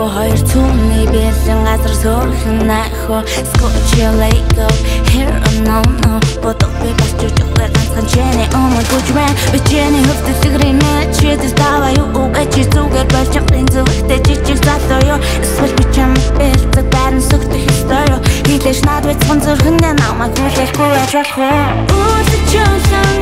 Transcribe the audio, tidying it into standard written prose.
хоёр цүнний бэлэн газар сөрхөн найхо Scotch Lego here no no бодох би бас чөчгөр ганцхан чэний өмөр бүжмэн бичээний хөвдөд сэгрийн чэдэс даваа юу гэж зүгээр болж юм зүгтээ жижиг залуу эсвэл би чам бэлдэг барин сүгдэх ёстой юу хилээш над бицхан зүрхэндээ намайг хүлээхгүй байж болох уу Үсэж чөлөн